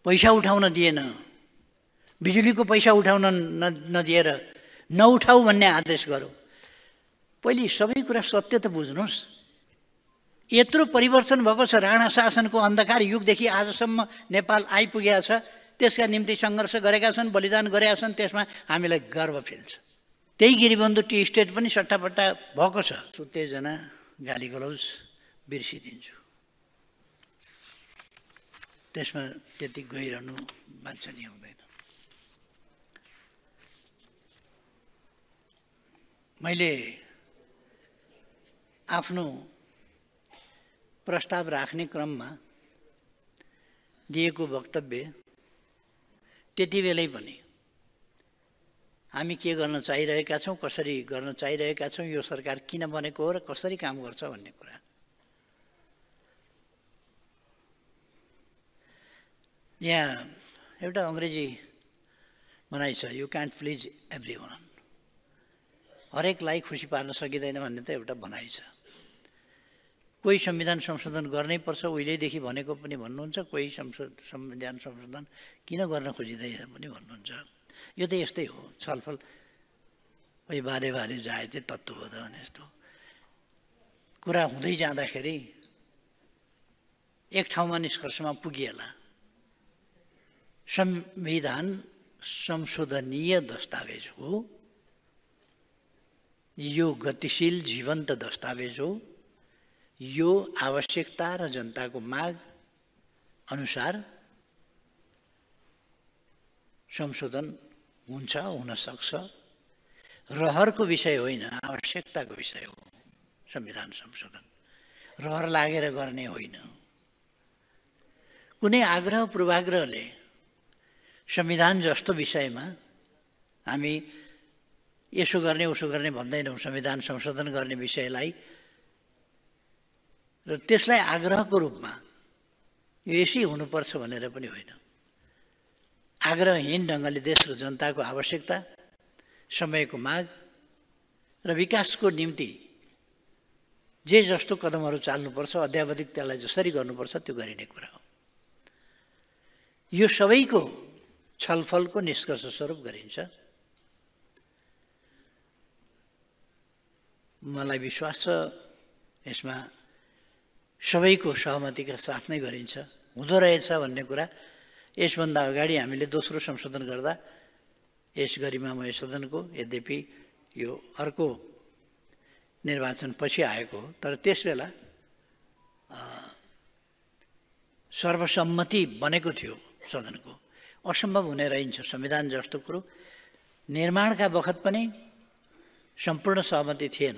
पैसा उठाउन दिएन, बिजुलीको पैसा उठाउन नदिएर नउठाऊ भन्ने आदेश गर्यो। पहिले सबै कुरा सत्य त बुझ्नुहोस्। यत्रो परिवर्तन भएको छ, राणा शासनको अन्धकार युगदेखि आजसम्म नेपाल आइपुगेको छ, त्यसका निम्ति सङ्घर्ष गरेका छन्, बलिदान गरेका छन्, त्यसमा हामीलाई गर्व फिल छ। त्यही गिरिबन्धु टी स्टेट पनि सट्टापट्टा भएको छ। उत्तेजना गाली गलौज बिर्सिदिन्छु, त्यसमा त्यति गइरहनु वाञ्छनीय हुँदैन। मैले आफ्नो प्रस्ताव राख्ने क्रममा दिएको वक्तव्य त्यति बेलै पनि हामी के गर्न चाहिरहेका छौँ, कसरी गर्न चाहिरहेका छौँ, यो सरकार किन बनेको हो र कसरी काम गर्छ भन्ने कुरा। यहाँ एउटा अङ्ग्रेजी भनाइ छ, यु क्यान्ट प्लिज एभ्रिवान, हरेकलाई खुसी पार्न सकिँदैन भन्ने त एउटा भनाइ छ। कोही संविधान संशोधन गर्नै पर्छ उहिलेदेखि भनेको पनि भन्नुहुन्छ, कोही संविधान संशोधन किन गर्न खोजिँदैन पनि भन्नुहुन्छ। यो त यस्तै हो, छलफल कोही बारे बारे जाए चाहिँ तत्त्वबोध भने जस्तो कुरा हुँदै जाँदाखेरि एक ठाउँमा निष्कर्षमा पुगिएला। संविधान संशोधनीय दस्तावेज हो, यो गतिशील जीवन्त दस्तावेज हो, यो आवश्यकता र जनताको माग अनुसार संशोधन हुन्छ, हुन सक्छ। रहरको विषय होइन, आवश्यकताको विषय हो संविधान संशोधन, रहर लागेर गर्ने होइन। कुनै आग्रह पूर्वाग्रहले संविधान जस्तो विषयमा हामी यसो गर्ने उसो गर्ने भन्दैनौँ। संविधान संशोधन गर्ने विषयलाई र त्यसलाई आग्रहको रूपमा यो यसै हुनुपर्छ भनेर पनि होइन। आग्रहहीन ढङ्गले देश र जनताको आवश्यकता, समयको माग र विकासको निम्ति जे जस्तो कदमहरू चाल्नुपर्छ, अध्यावधिक त्यसलाई जसरी गर्नुपर्छ त्यो गरिने कुरा हो। यो सबैको छलफलको निष्कर्ष स्वरूप गरिन्छ। मलाई विश्वास छ यसमा सबैको सहमतिका साथ नै गरिन्छ, हुँदो रहेछ भन्ने कुरा। यसभन्दा अगाडि हामीले दोस्रो संशोधन गर्दा यस गरिमामय सदनको, यद्यपि यो अर्को निर्वाचन पछि आएको हो, तर त्यसबेला सर्वसम्मति बनेको थियो सदनको। असम्भव हुने रहन्छ, संविधान जस्तो कुरो निर्माणका बखत पनि सम्पूर्ण सहमति थिएन।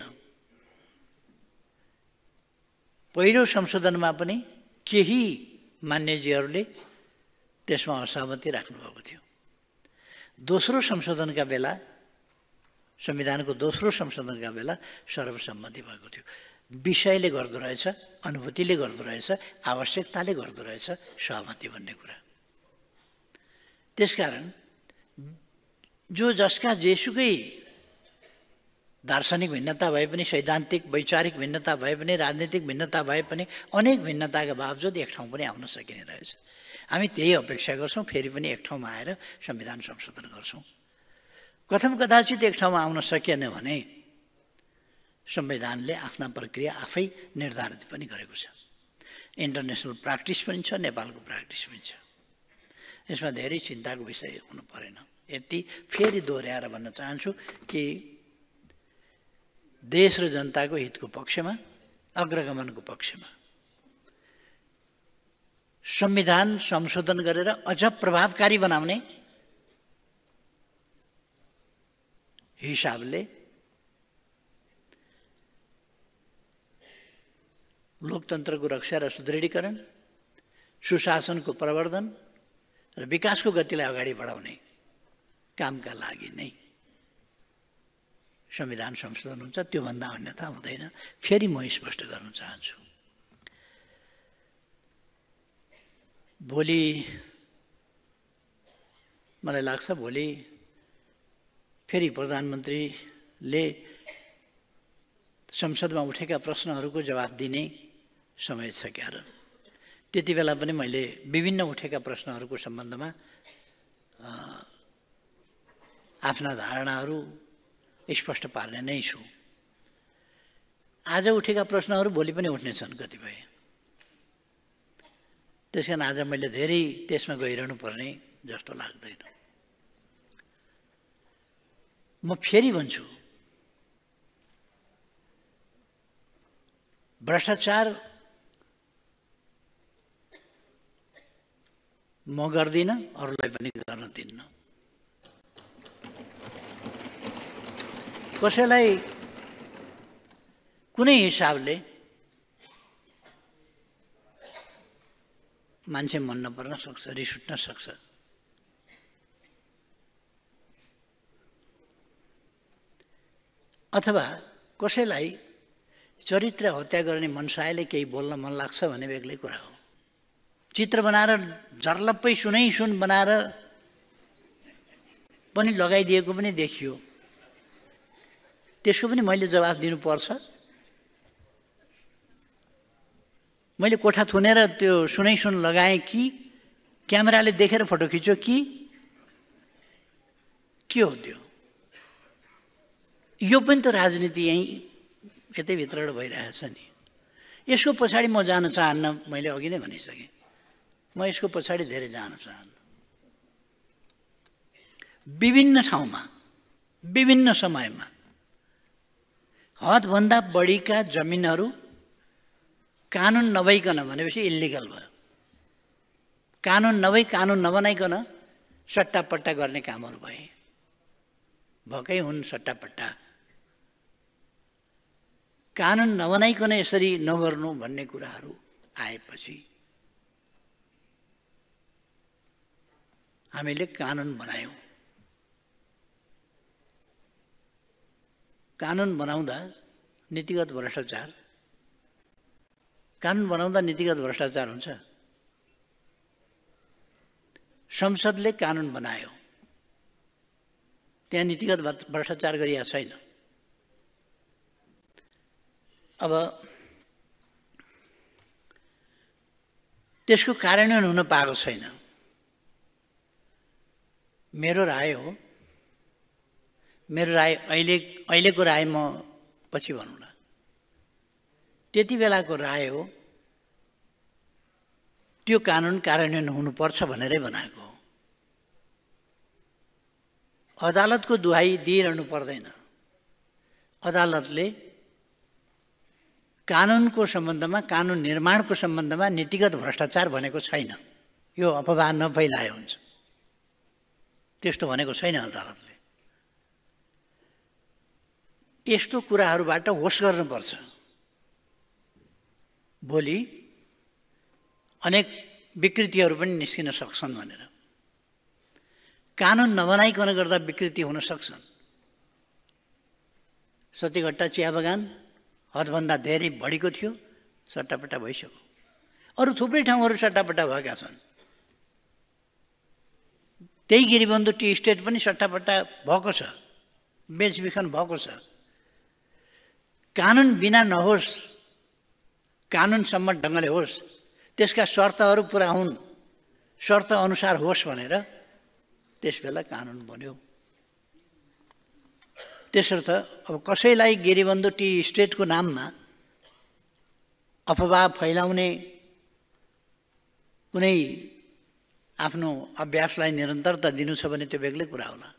पहिलो संशोधनमा पनि केही मान्यजीहरूले त्यसमा असहमति राख्नुभएको थियो। दोस्रो संशोधनका बेला, संविधानको दोस्रो संशोधनका बेला सर्वसम्मति भएको थियो। विषयले गर्दो रहेछ, अनुभूतिले गर्दो रहेछ, आवश्यकताले गर्दो रहेछ सहमति भन्ने कुरा। त्यसकारण जो जसका जेसुकै दार्शनिक भिन्नता भए पनि, सैद्धान्तिक वैचारिक भिन्नता भए पनि, राजनीतिक भिन्नता भए पनि, अनेक भिन्नताका बावजुद एक ठाउँ पनि आउन सकिने रहेछ। हामी त्यही अपेक्षा गर्छौँ, फेरि पनि एक ठाउँमा आएर संविधान संशोधन गर्छौँ। कथम कदाचित एक ठाउँमा आउन सकिएन भने संविधानले आफ्ना प्रक्रिया आफै निर्धारित पनि गरेको छ। इन्टरनेसनल प्र्याक्टिस पनि छ, नेपालको प्र्याक्टिस पनि छ। यसमा धेरै चिन्ताको विषय हुनु परेन। यति फेरि दोहोऱ्याएर भन्न चाहन्छु कि देश र जनताको हितको पक्षमा, अग्रगमनको पक्षमा संविधान संशोधन गरेर अझ प्रभावकारी बनाउने हिसाबले लोकतन्त्रको रक्षा र सुदृढीकरण, सुशासनको प्रवर्धन र विकासको गतिलाई अगाडि बढाउने कामका लागि नै संविधान संशोधन हुन्छ, त्योभन्दा अन्यथा हुँदैन। फेरि म स्पष्ट गर्न चाहन्छु, भोलि मलाई लाग्छ भोलि फेरि प्रधानमन्त्रीले संसदमा उठेका प्रश्नहरूको जवाफ दिने समय छ क्यार। त्यति बेला पनि मैले विभिन्न उठेका प्रश्नहरूको सम्बन्धमा आफ्ना धारणाहरू स्पष्ट पार्ने नै छु। आज उठेका प्रश्नहरू भोलि पनि उठ्नेछन् कतिपय, त्यसकारण आज मैले धेरै त्यसमा गइरहनु पर्ने जस्तो लाग्दैन। म फेरि भन्छु, भ्रष्टाचार म गर्दिनँ, अरूलाई पनि गर्न दिन्न। कसैलाई कुनै हिसाबले मान्छे मन नपर्न सक्छ, रिस उठ्न सक्छ। अथवा कसैलाई चरित्र हत्या गर्ने मनसायले केही बोल्न मन लाग्छ भने बेग्लै कुरा हो। चित्र बनाएर झर्लप्पै सुनै सुन बनाएर पनि लगाइदिएको पनि देखियो, त्यसको पनि मैले जवाफ दिनुपर्छ। मैले कोठा थुनेर त्यो सुनै सुन लगाएँ कि क्यामेराले देखेर फोटो खिच्यो कि के हो त्यो? यो पनि त राजनीति यहीँ यतैभित्रबाट भइरहेछ नि। यसको पछाडि म जान चाहन्न, मैले अघि नै भनिसकेँ, म यसको पछाडि धेरै जान चाहन्न। विभिन्न ठाउँमा विभिन्न समयमा हदभन्दा बढीका जमिनहरू कानुन नभइकन, भनेपछि इल्लिगल भयो, कानुन नभई कानुन नबनाइकन सट्टापट्टा गर्ने कामहरू भए। भएकै हुन् सट्टापट्टा। कानुन नबनाइकन यसरी नगर्नु भन्ने कुराहरू आएपछि हामीले कानुन बनायौँ। कानुन बनाउँदा नीतिगत भ्रष्टाचार, कानुन बनाउँदा नीतिगत भ्रष्टाचार हुन्छ। संसदले कानुन बनायो, त्यहाँ नीतिगत भ्रष्टाचार गरिएको छैन। अब त्यसको कार्यान्वयन हुन पाएको छैन। मेरो राय हो, मेरो राय अहिलेको राय म पछि भनौँला। त्यति बेलाको राय हो त्यो कानुन कार्यान्वयन हुनुपर्छ भनेरै बनाएको हो। अदालतको दुहाई दिइरहनु पर्दैन। अदालतले कानुनको सम्बन्धमा, कानुन निर्माणको सम्बन्धमा नीतिगत भ्रष्टाचार भनेको छैन, यो अफवाह नफैलाए हुन्छ। त्यस्तो भनेको छैन अदालतले। यस्तो कुराहरूबाट होस गर्नुपर्छ। भोलि अनेक विकृतिहरू पनि निस्किन सक्छन् भनेर। कानुन नबनाइकन गर्दा विकृति हुन सक्छन्। सतीघट्टा चिया बगान हदभन्दा धेरै बढीको थियो, सट्टापट्टा भइसक्यो। अरू थुप्रै ठाउँहरू सट्टापट्टा भएका छन्। त्यही गिरिबन्धु टी स्टेट पनि सट्टापट्टा भएको छ, बेचबिखन भएको छ। कानुन बिना नहोस्, कानुन सम्मत ढङ्गले होस्, त्यसका शर्तहरू पुरा हुन्, शर्त अनुसार होस् भनेर त्यसबेला कानुन बन्यो। त्यसर्थ अब कसैलाई गिरिबन्धु टी स्टेटको नाममा अफवाह फैलाउने कुनै आफ्नो अभ्यासलाई निरन्तरता दिनु छ भने त्यो बेग्लै कुरा होला।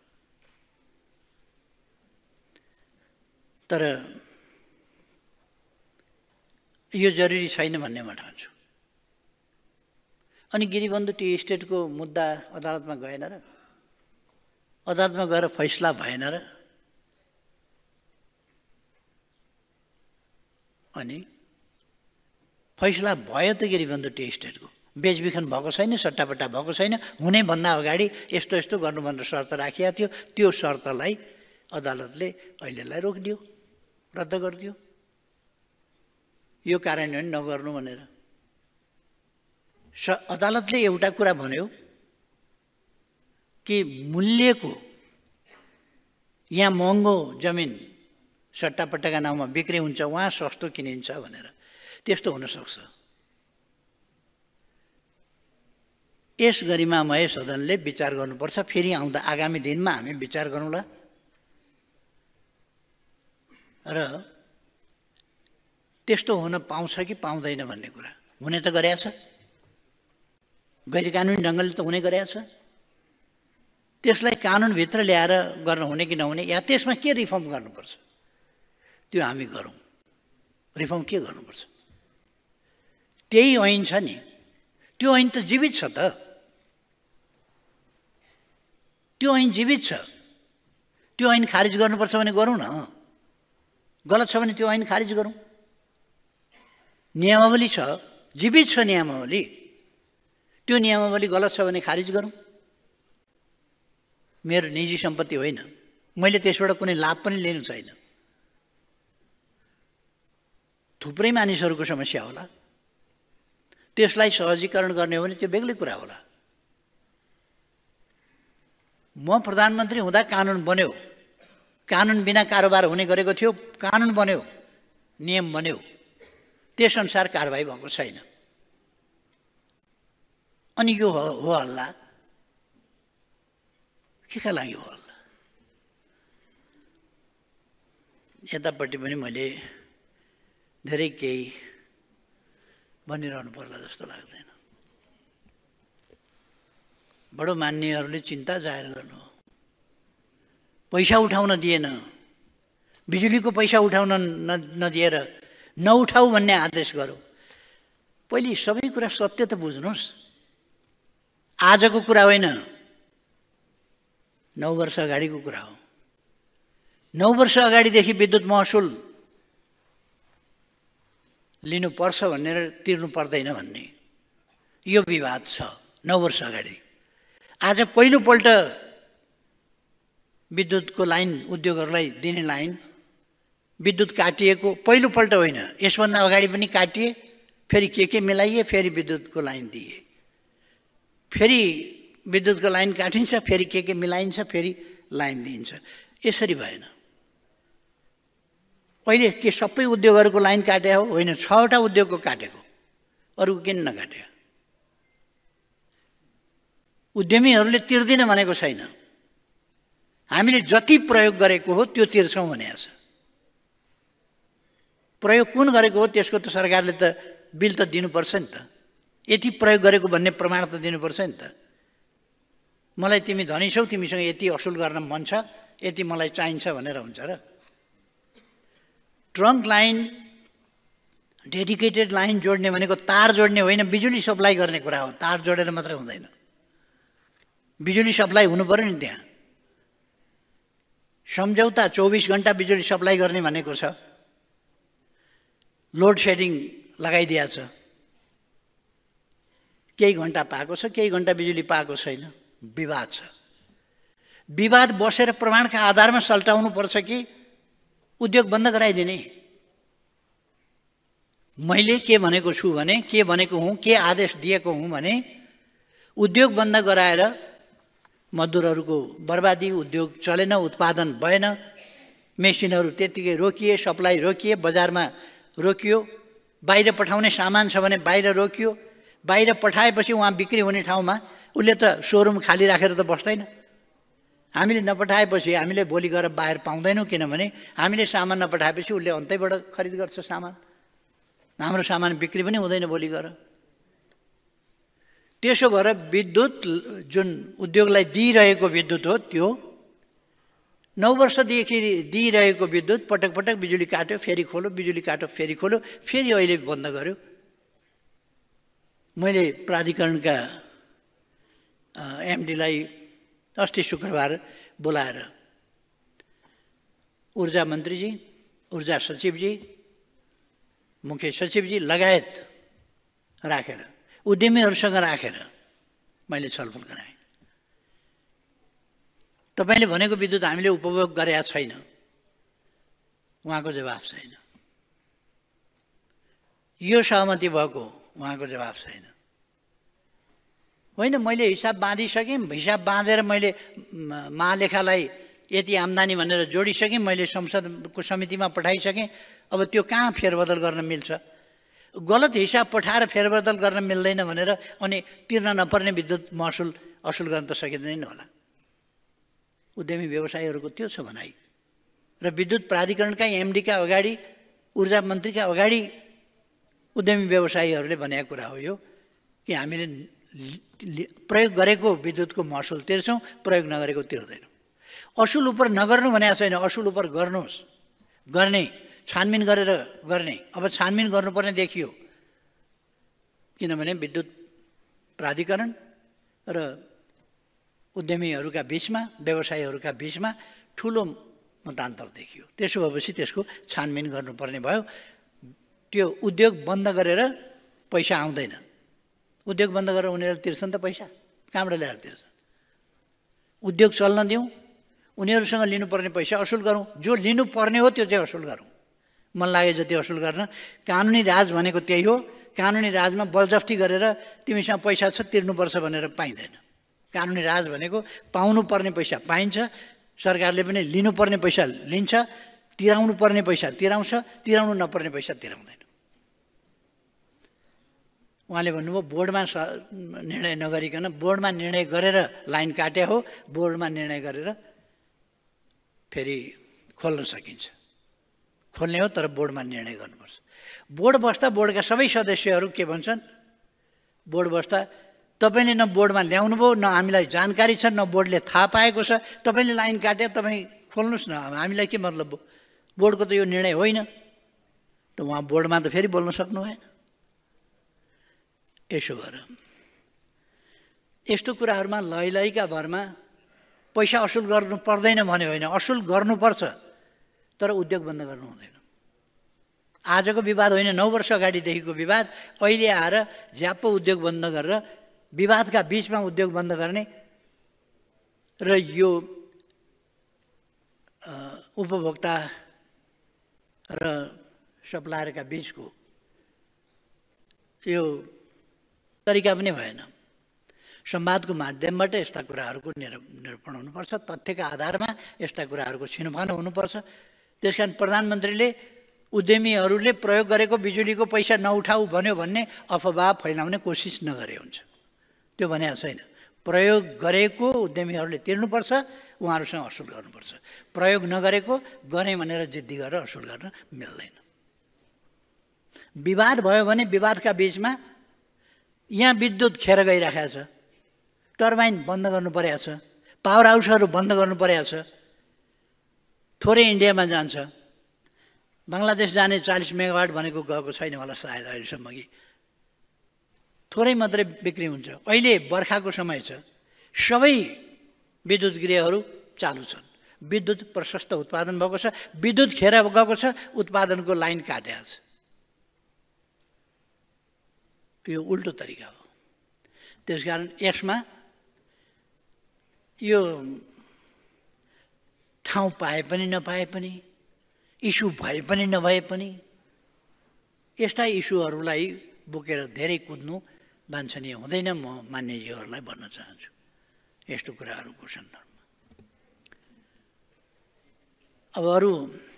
तर यो जरुरी छैन भन्ने म ठान्छु। अनि गिरिबन्धु टी स्टेटको मुद्दा अदालतमा गएन र? अदालतमा गएर फैसला भएन र? अनि फैसला भयो त गिरिबन्धु टी स्टेटको। बेचबिखन भएको छैन, सट्टापट्टा भएको छैन, हुने भन्दा अगाडि यस्तो यस्तो गर्नु भनेर शर्त राखिएको थियो। त्यो शर्तलाई अदालतले अहिलेलाई रोकिदियो, रद्द गरिदियो, यो कार्यान्वयन नगर्नु भनेर। अदालतले एउटा कुरा भन्यो कि मूल्यको यहाँ महँगो जमिन सट्टापट्टाका नाउँमा बिक्री हुन्छ, वहाँ सस्तो किनिन्छ भनेर। त्यस्तो हुन सक्छ। यस गरिमामय सदनले विचार गर्नुपर्छ। फेरि आउँदा आगामी दिनमा हामी विचार गरौँला र त्यस्तो हुन पाउँछ कि पाउँदैन भन्ने कुरा हुने त गरेछ, गैर कानुनी ढङ्गले त हुने गरेछ। त्यसलाई कानुनभित्र ल्याएर गर्न हुने कि नहुने या त्यसमा के रिफर्म गर्नुपर्छ त्यो हामी गरौँ। रिफर्म के गर्नुपर्छ? त्यही ऐन छ नि, त्यो ऐन त जीवित छ त, त्यो ऐन जीवित छ। त्यो ऐन खारिज गर्नुपर्छ भने गरौँ न, गलत छ भने त्यो ऐन खारिज गरौँ। नियमावली छ, जीवित छ नियमावली, त्यो नियमावली गलत छ भने खारिज गरौँ। मेरो निजी सम्पत्ति होइन, मैले त्यसबाट कुनै लाभ पनि लिनु छैन। थुप्रै मानिसहरूको समस्या होला, त्यसलाई सहजीकरण गर्ने हो भने त्यो बेग्लै कुरा होला। म प्रधानमन्त्री हुँदा कानुन बन्यो, कानुन बिना कारोबार हुने गरेको थियो, कानुन बन्यो, नियम बन्यो, त्यसअनुसार कारबाही भएको छैन। अनि यो हो हल्ला, केका लागि हो हल्ला? यतापट्टि पनि मैले धेरै केही भनिरहनु पर्ला जस्तो लाग्दैन। बडो मान्नेहरूले चिन्ता जाहेर गर्नु हो। पैसा उठाउन दिएन, बिजुलीको पैसा उठाउन नदिएर नउठाऊ भन्ने आदेश गर्यो। पहिले सबै कुरा सत्य त बुझ्नुहोस्। आजको कुरा होइन, 9 वर्ष अगाडिको कुरा हो। 9 वर्ष अगाडिदेखि विद्युत महसुल लिनुपर्छ भनेर तिर्नु पर्दैन भन्ने यो विवाद छ 9 वर्ष अगाडि। आज पहिलोपल्ट विद्युतको लाइन उद्योगहरूलाई दिने लाइन विद्युत काटिएको पहिलोपल्ट होइन, यसभन्दा अगाडि पनि काटिए, फेरि के मिलाइए, फेरि विद्युतको लाइन दिए, फेरि विद्युतको लाइन काटिन्छ, फेरि के मिलाइन्छ, फेरि लाइन दिइन्छ। यसरी भएन। अहिले के सबै उद्योगहरूको लाइन काटे हो? होइन, 6वटा उद्योगको काटेको, अरूको किन नकाट्यो? उद्यमीहरूले तिर्दिन भनेको छैन, हामीले जति प्रयोग गरेको हो त्यो तिर्छौँ भनेको छ। प्रयोग कुन गरेको हो त्यसको त सरकारले त बिल त दिनुपर्छ नि त। यति प्रयोग गरेको भन्ने प्रमाण त दिनुपर्छ नि त। मलाई तिमी धनी छौ, तिमीसँग यति असुल गर्न मन छ, यति मलाई चाहिन्छ भनेर हुन्छ र? ट्रङ्क लाइन, डेडिकेटेड लाइन जोड्ने भनेको तार जोड्ने होइन, बिजुली सप्लाई गर्ने कुरा हो। तार जोडेर मात्रै हुँदैन, बिजुली सप्लाई हुनु पर्यो नि। त्यहाँ सम्झौता 24 घण्टा बिजुली सप्लाई गर्ने भनेको छ। लोड सेडिङ लगाइदिएको छ, केही घण्टा पाएको छ, केही घण्टा बिजुली पाएको छैन, विवाद छ। विवाद बसेर प्रमाणका आधारमा सल्टाउनु पर्छ कि उद्योग बन्द गराइदिने? मैले के भनेको छु भने, के भनेको हुँ, के आदेश दिएको हुँ भने उद्योग बन्द गराएर मजदुरहरूको बर्बादी, उद्योग चलेन, उत्पादन भएन, मेसिनहरू त्यतिकै रोकिए, सप्लाई रोकिए, बजारमा रोकियो, बाहिर पठाउने सामान छ भने बाहिर रोकियो। बाहिर पठाएपछि उहाँ बिक्री हुने ठाउँमा उसले त सोरुम खाली राखेर त बस्दैन। हामीले नपठाएपछि हामीले भोलि गएर बाहिर पाउँदैनौँ, किनभने हामीले सामान नपठाएपछि उसले अन्तैबाट खरिद गर्छ सामान, हाम्रो सामान बिक्री पनि हुँदैन भोलि गएर। त्यसो भएर विद्युत जुन उद्योगलाई दिइरहेको विद्युत हो त्यो 9 वर्षदेखि दिइरहेको विद्युत पटक पटक बिजुली काट्यो, फेरि खोल्यो, बिजुली काट्यो, फेरि खोल्यो, फेरि अहिले बन्द गर्यो। मैले प्राधिकरणका एमडीलाई अस्ति शुक्रबार बोलाएर ऊर्जा मन्त्रीजी, ऊर्जा सचिवजी, मुख्य सचिवजी लगायत राखेर, उद्यमीहरूसँग राखेर मैले छलफल गराएँ। तपाईँले भनेको विद्युत हामीले उपभोग गरेका छैन, उहाँको जवाफ छैन। यो सहमति भएको, उहाँको जवाफ छैन। होइन, मैले हिसाब बाँधिसकेँ, हिसाब बाँधेर मैले महालेखालाई यति आम्दानी भनेर जोडिसकेँ, मैले संसदको समितिमा पठाइसकेँ। अब त्यो कहाँ फेरबदल गर्न मिल्छ? गलत हिसाब पठाएर फेरबदल गर्न मिल्दैन भनेर अनि तिर्न नपर्ने विद्युत महसुल असुल गर्न त सकिँदैन होला। उद्यमी व्यवसायीहरूको त्यो छ भनाइ। र विद्युत प्राधिकरणका एमडीका अगाडि, ऊर्जा मन्त्रीका अगाडि उद्यमी व्यवसायीहरूले भनेको कुरा हो यो कि हामीले प्रयोग गरेको विद्युतको महसुल तिर्छौँ, प्रयोग नगरेको तिर्दैनौँ। असुल उप नगर्नु भनेको छैन, असुल उप गर्नुहोस्, गर्ने छानबिन गरेर गर्ने। अब छानबिन गर्नुपर्ने देखियो, किनभने विद्युत प्राधिकरण र उद्यमीहरूका बिचमा, व्यवसायीहरूका बिचमा ठुलो मतान्तर देखियो। त्यसो भएपछि त्यसको छानबिन गर्नुपर्ने भयो। त्यो उद्योग बन्द गरेर पैसा आउँदैन। उद्योग बन्द गरेर उनीहरूले तिर्छन् त पैसा, कहाँबाट ल्याएर तिर्छन्? उद्योग चल्न दिउँ, उनीहरूसँग लिनुपर्ने पैसा असुल गरौँ। जो लिनुपर्ने हो त्यो चाहिँ असुल गरौँ, मन लागे जति असुल गर्न। कानुनी राज भनेको त्यही हो। कानुनी राजमा बलजफ्ती गरेर तिमीसँग पैसा छ तिर्नुपर्छ भनेर पाइँदैन। कानुनी राज भनेको पाउनुपर्ने पैसा पाइन्छ, सरकारले पनि लिनुपर्ने पैसा लिन्छ, तिराउनु पर्ने पैसा तिराउँछ, तिराउनु नपर्ने पैसा तिराउँदैन। उहाँले भन्नुभयो बोर्डमा निर्णय नगरिकन, बोर्डमा निर्णय गरेर लाइन काट्या हो, बोर्डमा निर्णय गरेर फेरि खोल्न सकिन्छ। खोल्ने हो तर बोर्डमा निर्णय गर्नुपर्छ। बोर्ड बस्दा बोर्डका सबै सदस्यहरू के भन्छन्? बोर्ड बस्दा तपाईँले न बोर्डमा ल्याउनु भयो, न हामीलाई जानकारी छ, न बोर्डले थाहा पाएको छ। तपाईँले लाइन काटे तपाईँ खोल्नुहोस् न, हामीलाई के मतलब भयो? बोर्डको त यो निर्णय होइन। त उहाँ बोर्डमा त फेरि बोल्न सक्नु भएन। यसो भएर यस्तो कुराहरूमा लैलैका भरमा पैसा असुल गर्नु पर्दैन भने होइन, असुल गर्नुपर्छ, तर उद्योग बन्द गर्नु हुँदैन। आजको विवाद होइन, 9 वर्ष अगाडिदेखिको विवाद। अहिले आएर झ्याप्प उद्योग बन्द गरेर विवादका बिचमा उद्योग बन्द गर्ने र यो उपभोक्ता र सप्लायरका बिचको यो तरिका पनि भएन। संवादको माध्यमबाट यस्ता कुराहरूको निरूपण हुनुपर्छ, तथ्यका आधारमा यस्ता कुराहरूको छिनोफानो हुनुपर्छ। त्यसकारण प्रधानमन्त्रीले उद्यमीहरूले प्रयोग गरेको बिजुलीको पैसा नउठाऊ भन्यो भन्ने अफवाह फैलाउने कोसिस नगरे हुन्छ। त्यो भनेको छैन। प्रयोग गरेको उद्यमीहरूले तिर्नुपर्छ, उहाँहरूसँग असुल गर्नुपर्छ। प्रयोग नगरेको गरेँ भनेर जिद्दी गरेर असुल गर्न मिल्दैन। विवाद भयो भने विवादका बिचमा यहाँ विद्युत खेर गइरहेको छ, टर्बाइन बन्द गर्नु परेको छ, पावर हाउसहरू बन्द गर्नु परेको छ, थोरै इन्डियामा जान्छ। बङ्गलादेश जाने 40 मेगावाट भनेको गएको छैन होला सायद अहिलेसम्म, कि थोरै मात्रै बिक्री हुन्छ। अहिले बर्खाको समय छ, सबै विद्युत गृहहरू चालु छन्, विद्युत प्रशस्त उत्पादन भएको छ, विद्युत खेर गएको छ, उत्पादनको लाइन काटेको छ। यो उल्टो तरिका हो। त्यसकारण यसमा यो ठाउँ पाए पनि नपाए पनि, इस्यु भए पनि नभए पनि, यस्ता इस्युहरूलाई बोकेर धेरै कुद्नु वाञ्छनीय हुँदैन। म मान्यजीहरूलाई भन्न चाहन्छु यस्तो कुराहरूको सन्दर्भमा। अब अरू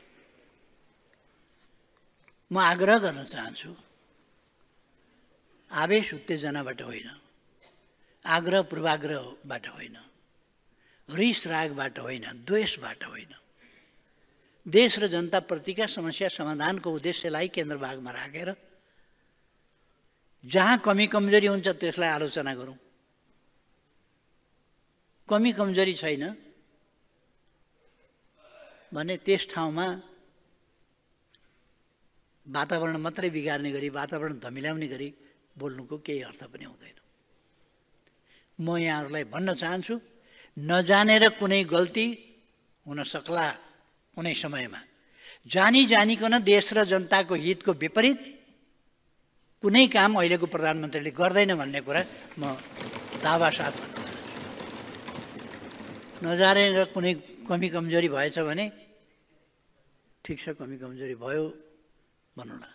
म आग्रह गर्न चाहन्छु, आवेश उत्तेजनाबाट होइन, आग्रह पूर्वाग्रहबाट होइन, रिस रागबाट होइन, द्वेषबाट होइन, देश र जनताप्रतिका समस्या समाधानको उद्देश्यलाई केन्द्रभागमा राखेर जहाँ कमी कमजोरी हुन्छ त्यसलाई आलोचना गरौँ। कमी कमजोरी छैन भने त्यस ठाउँमा वातावरण मात्रै बिगार्ने गरी, वातावरण धमिल्याउने गरी बोल्नुको केही अर्थ पनि हुँदैन। म यहाँहरूलाई भन्न चाहन्छु, नजानेर कुनै गल्ती हुन सक्ला कुनै समयमा, जानिकन देश र जनताको हितको विपरीत कुनै काम अहिलेको प्रधानमन्त्रीले गर्दैन भन्ने कुरा म दावा साथ भन्न चाहन्छु। नजानेर कुनै कमी कमजोरी भएछ भने ठिक छ, कमी कमजोरी भयो भनौँ न।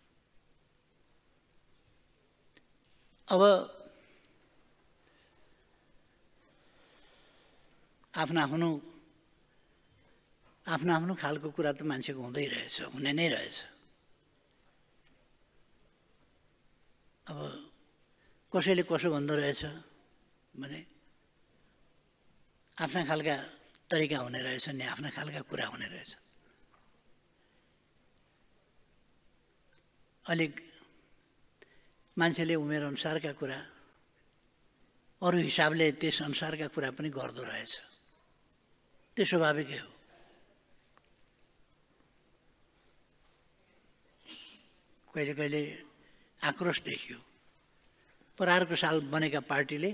अब आफ्नो खालको कुरा त मान्छेको हुँदै रहेछ, हुने नै रहेछ। अब कसैले कसो भन्दो रहेछ भने आफ्ना खालका तरिका हुने रहेछ नि, आफ्ना खालका कुरा हुने रहेछ। अलिक मान्छेले उमेर अनुसारका कुरा, अरू हिसाबले त्यस अनुसारका कुरा पनि गर्दो रहेछ। त्यो स्वाभाविकै हो। कहिले कहिले आक्रोश देखियो। पर अर्को साल बनेका पार्टीले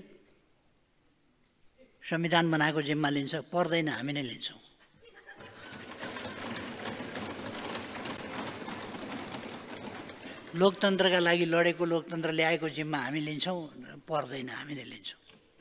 संविधान बनाएको जिम्मा लिन्छ, पर्दैन हामी नै लिन्छौँ। लोकतन्त्रका लागि लडेको, लोकतन्त्र ल्याएको जिम्मा हामी लिन्छौँ, पर्दैन हामी नै लिन्छौँ।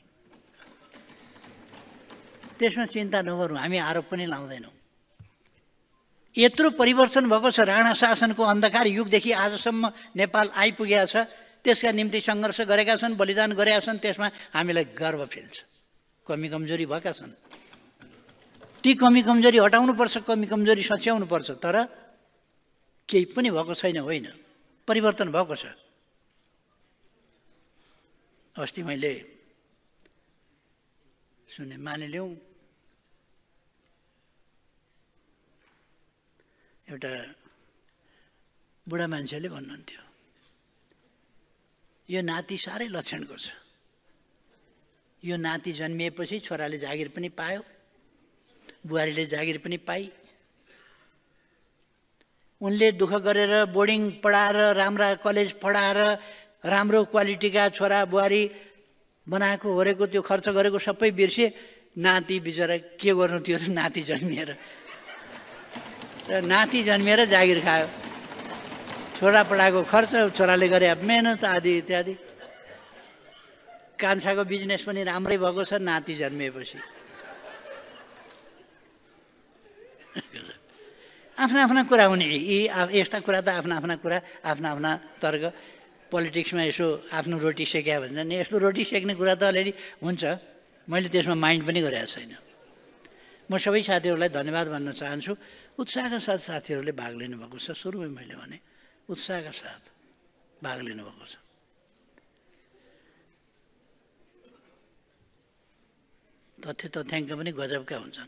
त्यसमा चिन्ता नगरौँ, हामी आरोप पनि लाउँदैनौँ। यत्रो परिवर्तन भएको छ, राणा शासनको अन्धकार युगदेखि आजसम्म नेपाल आइपुगेको छ। त्यसका निम्ति सङ्घर्ष गरेका छन्, बलिदान गरेका छन्, त्यसमा हामीलाई गर्व फिल छ। कमी कमजोरी भएका छन्, ती कमी कमजोरी हटाउनुपर्छ, कमी कमजोरी सच्याउनुपर्छ। तर केही पनि भएको छैन, होइन, परिवर्तन भएको छ। अस्ति मैले सुने, मानिलिउँ एउटा बुढा मान्छेले भन्नुहुन्थ्यो, यो नाति साह्रै लक्षणको छ। यो नाति जन्मिएपछि छोराले जागिर पनि पायो, बुहारीले जागिर पनि पाई। उनले दुःख गरेर बोर्डिङ पढाएर, राम्रा कलेज पढाएर, राम्रो क्वालिटीका छोरा बुहारी बनाएको होरेको, त्यो खर्च गरेको सबै बिर्से। नाति बिचरा के गर्नु, त्यो नाति जन्मिएर, नाति जन्मिएर जागिर खायो। छोरा पढाएको खर्च, छोराले गरे मेहनत आदि इत्यादि। कान्छाको बिजनेस पनि राम्रै भएको छ नाति जन्मिएपछि। आफ्ना आफ्ना कुरा हुने, यी यस्ता कुरा त आफ्ना आफ्ना कुरा, आफ्ना आफ्ना तर्क। पोलिटिक्समा यसो आफ्नो रोटी सेक्या भन्छ नि, यस्तो रोटी सेक्ने कुरा त अलिअलि हुन्छ। मैले त्यसमा माइन्ड पनि गरेको छैन। म सबै साथीहरूलाई धन्यवाद भन्न चाहन्छु। उत्साहका साथ साथीहरूले भाग लिनुभएको छ। सुरुमै मैले भने उत्साहका साथ भाग लिनुभएको छ। तथ्य तथ्याङ्क पनि गजबका हुन्छन्।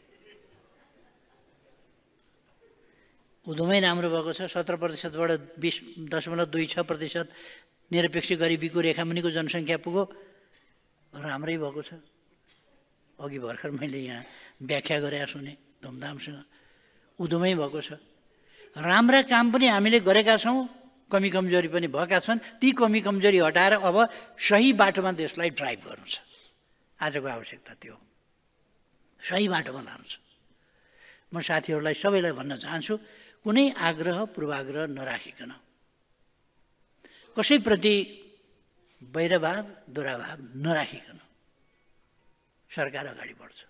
उधमै राम्रो भएको छ। 17%बाट 20.26% निरपेक्ष गरिबीको रेखामुनिको जनसङ्ख्या पुग्यो। राम्रै भएको छ। अघि भर्खर मैले यहाँ व्याख्या गरेर सुने धुमधामसँग। उधमै भएको छ। राम्रा काम पनि हामीले गरेका छौँ, कमी कमजोरी पनि भएका छन्। ती कमी कमजोरी हटाएर अब सही बाटोमा देशलाई ड्राइभ गर्नु छ। आजको आवश्यकता त्यो हो, सही बाटोमा लानु छ। म साथीहरूलाई सबैलाई भन्न चाहन्छु, कुनै आग्रह पूर्वाग्रह नराखिकन, कसैप्रति वैरभाव दुराभाव नराखिकन सरकार अगाडि बढ्छ।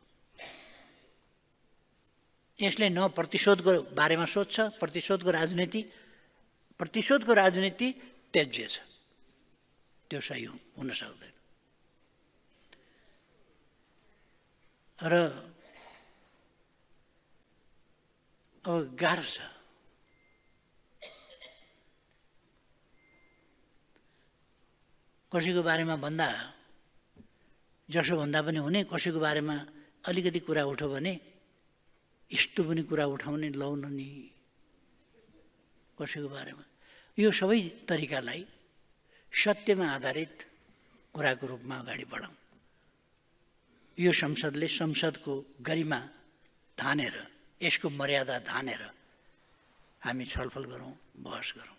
यसले न प्रतिशोधको बारेमा सोध्छ, प्रतिशोधको राजनीति त्याज्य छ, त्यो सही हुन सक्दैन। र अब गाह्रो छ। कसैको बारेमा भन्दा जसो भन्दा पनि हुने, कसैको बारेमा अलिकति कुरा उठ्यो भने यस्तो पनि कुरा उठाउने, लाउन नि कसैको बारेमा। यो सबै तरिकालाई सत्यमा आधारित कुराको रूपमा अगाडि बढाउँ। यो संसदको गरिमा धानेर, यसको मर्यादा धानेर हामी छलफल गरौँ, बहस गरौँ।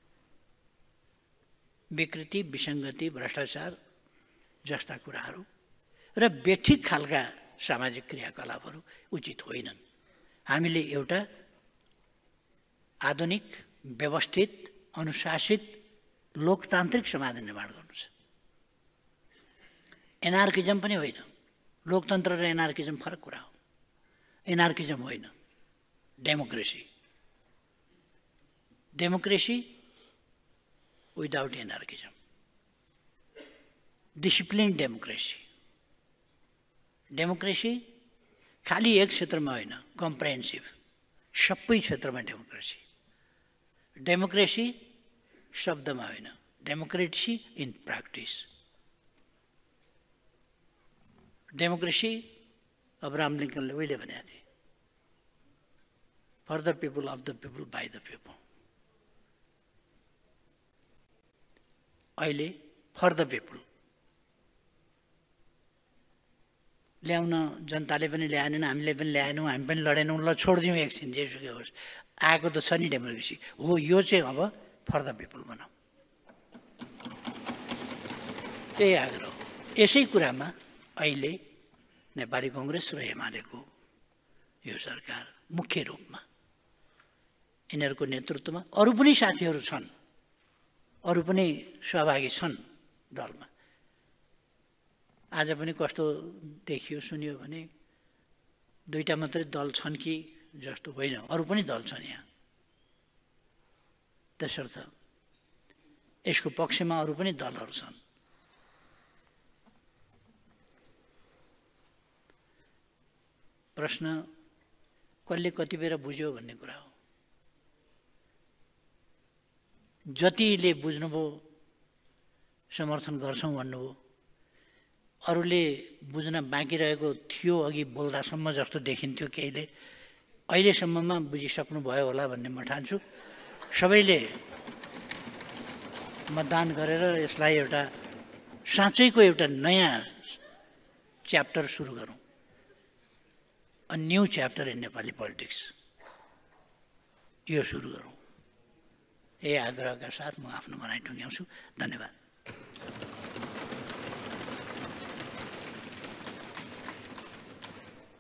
विकृति, विसङ्गति, भ्रष्टाचार जस्ता कुराहरू र बेठिक खालका सामाजिक क्रियाकलापहरू उचित होइनन्। हामीले एउटा आधुनिक, व्यवस्थित, अनुशासित, लोकतान्त्रिक समाज निर्माण गर्नु छ। एनार्किजम पनि होइन। लोकतन्त्र र एनार्किजम फरक कुरा हो। एनार्किजम होइन, democracy. Democracy without anarchism, discipline democracy. Democracy खालि एक क्षेत्रमा होइन, कम्प्रेहेन्सिभ, सबै क्षेत्रमा डेमोक्रेसी। डेमोक्रेसी शब्दमा होइन, democracy in practice. Democracy Abraham लिङ्कनले उहिले भनेका थिए, for the people, of the people, by the people. अहिले फर द पिपल ल्याउन जनताले पनि ल्याएनन्, हामीले पनि ल्याएनौँ, हामी पनि लडेनौँ, ल छोडिदिउँ एकछिन, जेसुकै होस्, आएको त छ नि डेमोक्रेसी हो। यो चाहिँ अब फर द पिपल बनाऊ, त्यही आग्रह। यसै कुरामा अहिले नेपाली कङ्ग्रेस र एमालेको यो सरकार मुख्य रूपमा यिनीहरूको नेतृत्वमा, अरू पनि साथीहरू छन्, अरू पनि सहभागी छन् दलमा। आज पनि कस्तो देखियो सुनियो भने दुईटा मात्रै दल छन् कि जस्तो होइन, अरू पनि दल छन् यहाँ। त्यसर्थ यसको पक्षमा अरू पनि दलहरू छन्। प्रश्न कसले कति बेर बुझ्यो भन्ने कुरा हो। जतिले बुझ्नुभयो समर्थन गर्छौँ भन्नुभयो, अरूले बुझ्न बाँकी रहेको थियो अघि बोल्दासम्म जस्तो देखिन्थ्यो केहीले, अहिलेसम्ममा बुझिसक्नु भयो होला भन्ने म ठान्छु। सबैले मतदान गरेर यसलाई एउटा साँच्चैको एउटा नयाँ च्याप्टर सुरु गरौँ, a new chapter in Nepali politics, यो सुरु गरौँ। यही आग्रहका साथ म आफ्नो भनाइ टुङ्ग्याउँछु। धन्यवाद।